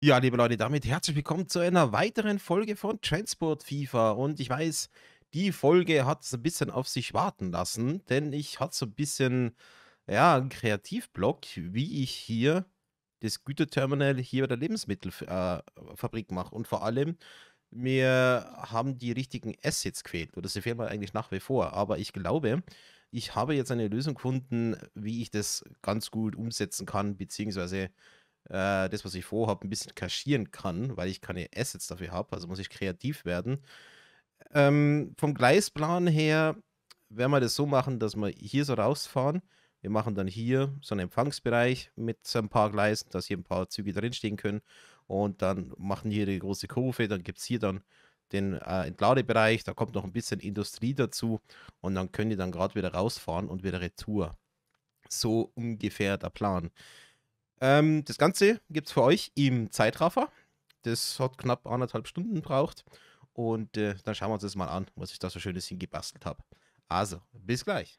Ja, liebe Leute, damit herzlich willkommen zu einer weiteren Folge von Transport FIFA. Und ich weiß, die Folge hat so ein bisschen auf sich warten lassen, denn ich hatte so ein bisschen, ja, 'n Kreativblock, wie ich hier das Güterterminal hier bei der Lebensmittelfabrik mache. Und vor allem, mir haben die richtigen Assets gefehlt oder sie fehlen mir eigentlich nach wie vor. Aber ich glaube, ich habe jetzt eine Lösung gefunden, wie ich das ganz gut umsetzen kann, beziehungsweise das, was ich vorhabe, ein bisschen kaschieren kann, weil ich keine Assets dafür habe, also muss ich kreativ werden. Vom Gleisplan her werden wir das so machen, dass wir hier so rausfahren. Wir machen dann hier so einen Empfangsbereich mit so ein paar Gleisen, dass hier ein paar Züge drinstehen können und dann machen hier die große Kurve, dann gibt es hier dann den, Entladebereich, da kommt noch ein bisschen Industrie dazu und dann können die dann gerade wieder rausfahren und wieder retour. So ungefähr der Plan. Das Ganze gibt's für euch im Zeitraffer. Das hat knapp 1,5 Stunden gebraucht. Und dann schauen wir uns das mal an, was ich da so Schönes hingebastelt habe. Also, bis gleich.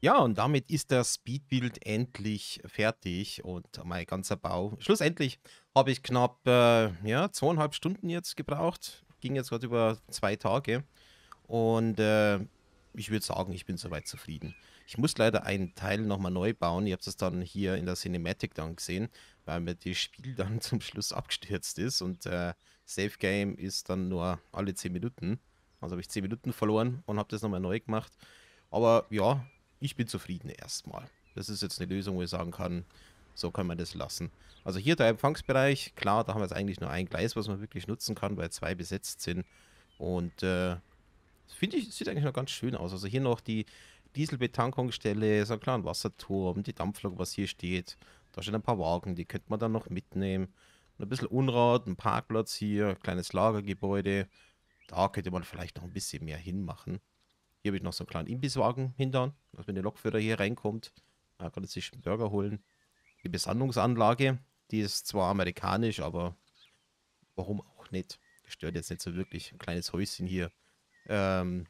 Ja, und damit ist das Speedbuild endlich fertig und mein ganzer Bau. Schlussendlich habe ich knapp ja, 2,5 Stunden jetzt gebraucht. Ging jetzt gerade über 2 Tage. Und ich würde sagen, ich bin soweit zufrieden. Ich muss leider einen Teil nochmal neu bauen. Ihr habt es dann hier in der Cinematic dann gesehen, weil mir das Spiel dann zum Schluss abgestürzt ist und Save Game ist dann nur alle 10 Minuten. Also habe ich 10 Minuten verloren und habe das nochmal neu gemacht. Aber ja, ich bin zufrieden erstmal. Das ist jetzt eine Lösung, wo ich sagen kann, so kann man das lassen. Also hier der Empfangsbereich, klar, da haben wir jetzt eigentlich nur ein Gleis, was man wirklich nutzen kann, weil zwei besetzt sind. Und finde ich, sieht eigentlich noch ganz schön aus. Also hier noch die Dieselbetankungsstelle, so ein kleiner Wasserturm, die Dampflok, was hier steht. Da stehen ein paar Wagen, die könnte man dann noch mitnehmen. Und ein bisschen Unrat, ein Parkplatz hier, kleines Lagergebäude. Da könnte man vielleicht noch ein bisschen mehr hinmachen. Hier habe ich noch so einen kleinen Imbisswagen hinter, dass wenn der Lokführer hier reinkommt, da kann er sich einen Burger holen. Die Besandungsanlage, die ist zwar amerikanisch, aber warum auch nicht? Das stört jetzt nicht so wirklich. Ein kleines Häuschen hier. Ähm,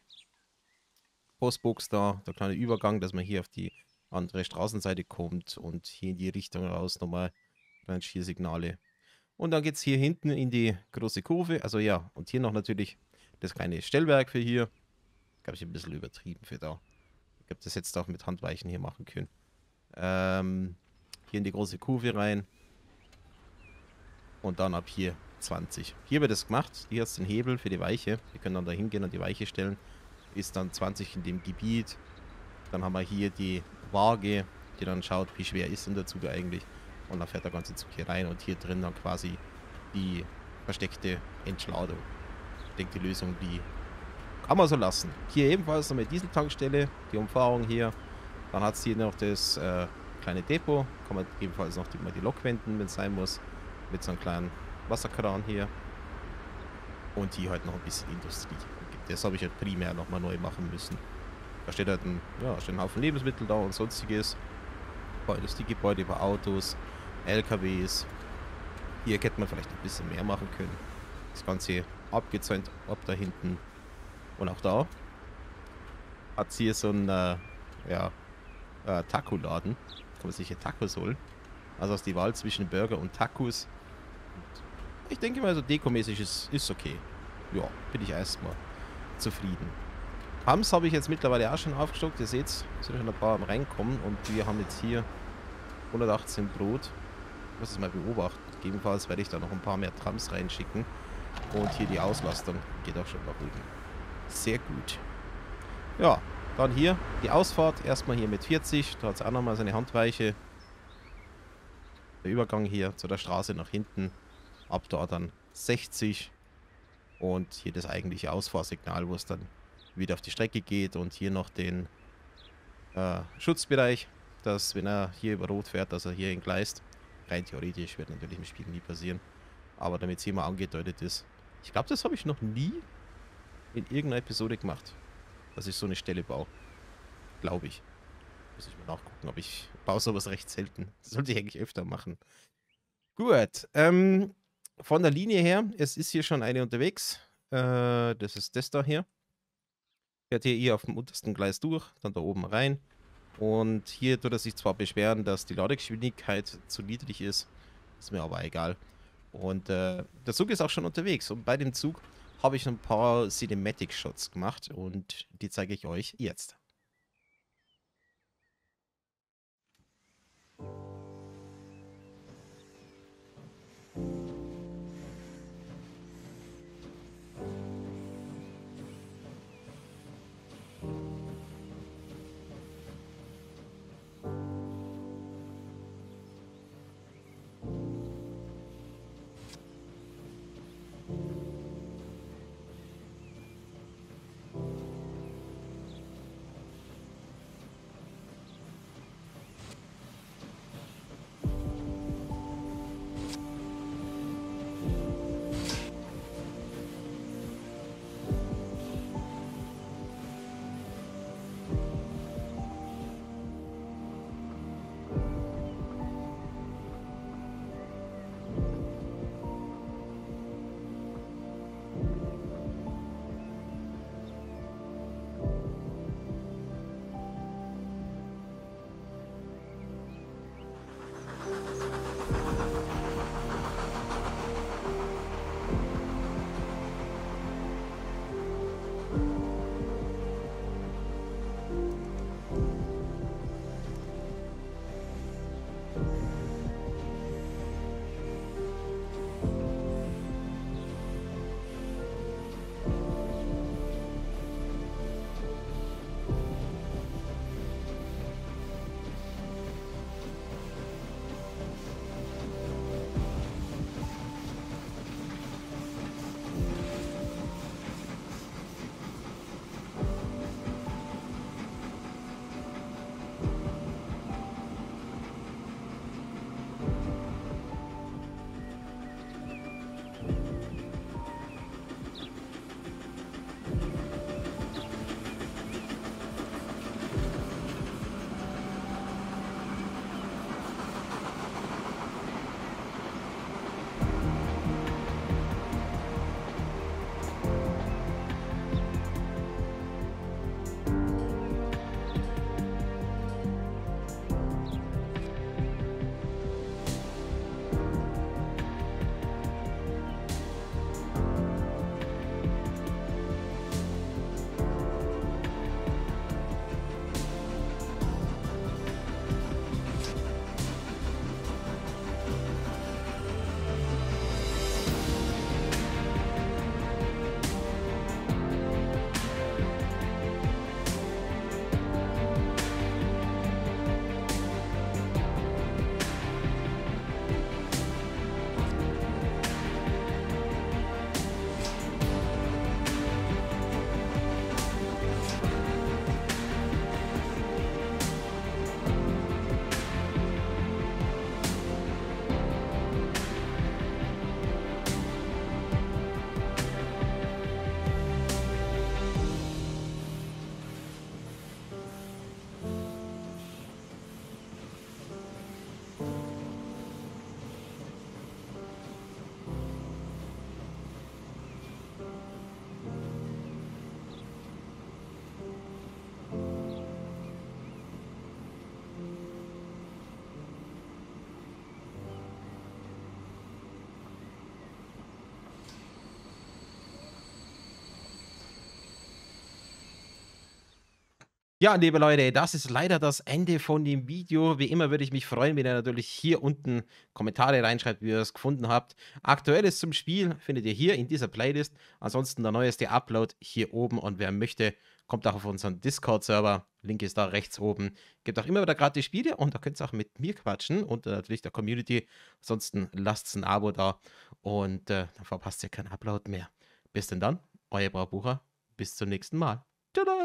Postbox da, der kleine Übergang, dass man hier auf die andere Straßenseite kommt und hier in die Richtung raus nochmal kleine Schiersignale. Und dann geht es hier hinten in die große Kurve. Also ja, und hier noch natürlich das kleine Stellwerk für hier. Glaube ich ein bisschen übertrieben für da. Ich habe das jetzt auch mit Handweichen hier machen können. Hier in die große Kurve rein. Und dann ab hier 20. Hier wird es gemacht. Hier ist ein Hebel für die Weiche. Wir können dann da hingehen und die Weiche stellen. Ist dann 20 in dem Gebiet. Dann haben wir hier die Waage, die dann schaut, wie schwer ist denn der Zug eigentlich. Und dann fährt der ganze Zug hier rein und hier drin dann quasi die versteckte Entladung. Ich denke, die Lösung, die kann man so lassen. Hier ebenfalls noch eine Dieseltankstelle, die Umfahrung hier. Dann hat es hier noch das kleine Depot. Kann man ebenfalls noch mal die Lok wenden, wenn es sein muss. Mit so einem kleinen Wasserkran hier. Und hier halt noch ein bisschen Industrie. Das habe ich halt primär nochmal neu machen müssen. Da steht halt steht ein Haufen Lebensmittel da und sonstiges. Ein paar Industriegebäude, über Autos, LKWs. Hier hätte man vielleicht ein bisschen mehr machen können. Das Ganze abgezäunt ab da hinten. Und auch da hat es hier so ein Taco-Laden. Kann man sich hier Tacos holen. Also aus die Wahl zwischen Burger und Tacos. Und ich denke mal, so dekomäßig ist okay. Ja, bin ich erstmal zufrieden. Hams habe ich jetzt mittlerweile auch schon aufgestockt. Ihr seht, es sind schon ein paar am Reinkommen. Und wir haben jetzt hier 118 Brot. Ich muss es mal beobachten. Gegebenenfalls werde ich da noch ein paar mehr Trams reinschicken. Und hier die Auslastung geht auch schon nach oben. Sehr gut. Ja, dann hier die Ausfahrt. Erstmal hier mit 40. Da hat es auch nochmal seine Handweiche. Der Übergang hier zu der Straße nach hinten. Ab da dann 60. Und hier das eigentliche Ausfahrsignal, wo es dann wieder auf die Strecke geht. Und hier noch den Schutzbereich, dass wenn er hier über Rot fährt, dass er hier entgleist. Rein theoretisch wird natürlich im Spiel nie passieren. Aber damit es hier mal angedeutet ist. Ich glaube, das habe ich noch nie in irgendeiner Episode gemacht, dass ich so eine Stelle baue. Glaube ich. Muss ich mal nachgucken, aber ich baue sowas recht selten. Das sollte ich eigentlich öfter machen. Gut, von der Linie her, es ist hier schon eine unterwegs. Das ist das da hier. Fährt hier auf dem untersten Gleis durch, dann da oben rein. Und hier tut er sich zwar beschweren, dass die Ladegeschwindigkeit zu niedrig ist mir aber egal. Und der Zug ist auch schon unterwegs. Und bei dem Zug habe ich ein paar Cinematic-Shots gemacht und die zeige ich euch jetzt. Ja, liebe Leute, das ist leider das Ende von dem Video. Wie immer würde ich mich freuen, wenn ihr natürlich hier unten Kommentare reinschreibt, wie ihr es gefunden habt. Aktuelles zum Spiel findet ihr hier in dieser Playlist. Ansonsten der neueste Upload hier oben. Und wer möchte, kommt auch auf unseren Discord-Server. Link ist da rechts oben. Gibt auch immer wieder gratis Spiele und da könnt ihr auch mit mir quatschen und natürlich der Community. Ansonsten lasst ein Abo da und dann verpasst ihr keinen Upload mehr. Bis denn dann, euer Braubucher. Bis zum nächsten Mal. Tada!